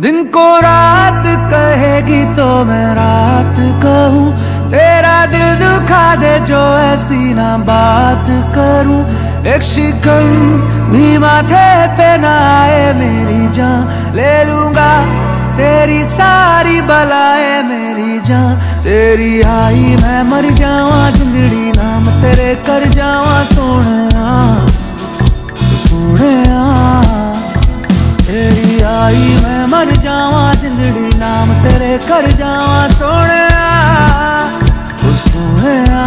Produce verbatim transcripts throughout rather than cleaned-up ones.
दिन को रात कहेगी तो मैं रात कहूँ, तेरा दिल दुखा दे जो ऐसी ना बात करूँ। एक शिकन भी माथे पे ना आए मेरी जान, ले लूंगा तेरी सारी बलाएं मेरी जान। तेरी आई मैं मर जावा जिंदड़ी नाम तेरे कर जावा सोहणिया सोहणिया। तेरी आई मैं मर जावा जिंदड़ी नाम तेरे कर जावा सोहणिया सोहणिया।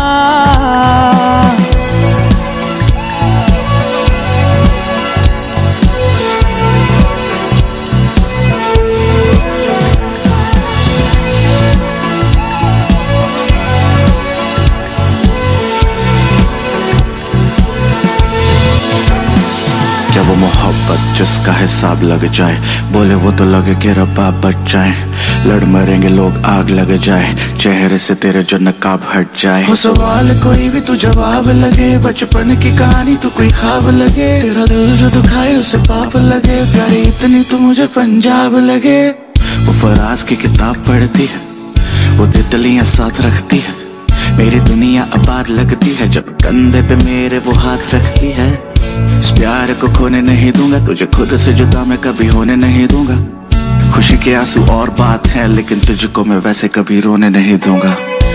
क्या वो मोहब्बत जिसका हिसाब लग जाए, बोले वो तो लगे कि रब्बा बच जाए। लड़ मरेंगे लोग आग लग जाए, चेहरे से तेरे जो नकाब हट जाए। हो सवाल कोई भी तू जवाब लगे, बचपन की कहानी तो कोई ख्वाब लगे। तेरा दिल जो दुखाए उसे पाप लगे, प्यारी इतनी तो मुझे पंजाब लगे। वो फराज की किताब पढ़ती है, वो तितलियां साथ रखती है। मेरी दुनिया आबाद लगती है जब कंधे पे मेरे वो हाथ रखती है। इस प्यार को खोने नहीं दूंगा, तुझे खुद से जुदा मैं कभी होने नहीं दूंगा। खुशी के आंसू और बात है, लेकिन तुझको मैं वैसे कभी रोने नहीं दूंगा।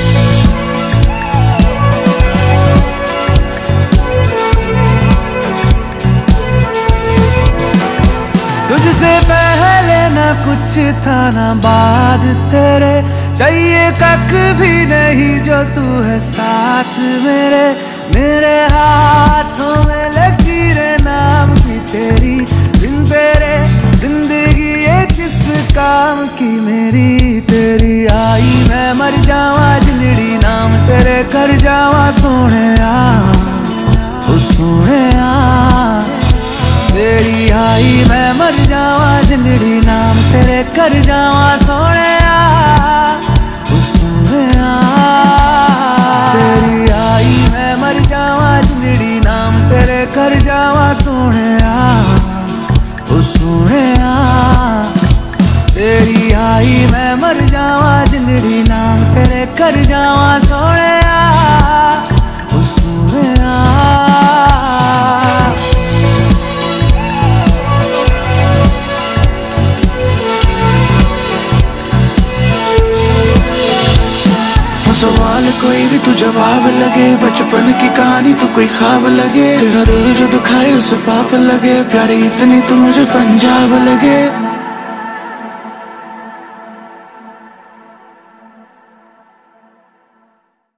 तुझसे पहले ना कुछ था ना बाद तेरे, चाहिए कख भी नहीं जो तू है साथ मेरे। मेरे हाथों में लकीरें नाम की तेरी, बिन तेरे जिंदगी ये किस काम की मेरी। तेरी आई मैं मर जावा जिंदड़ी नाम तेरे कर जावा सोहणिया ओ सोहणिया। तेरी आई मैं मर जावा जिंदड़ी नाम तेरे कर जावा सोहणिया ओ सोहणिया। तेरी आई मैं मर जावा जिंदड़ी नाम तेरे कर जावा सोहणिया ओ सोहणिया। तेरी आई मैं मर जावा जिंदड़ी नाम तेरे कर जावा सोहणिया ओ सोहणिया। सवाल कोई भी तू जवाब लगे, बचपन की कहानी तो कोई ख्वाब लगे। तेरा दिल जो दुखाए उसे पाप लगे, प्यारी इतनी तो मुझे पंजाब लगे।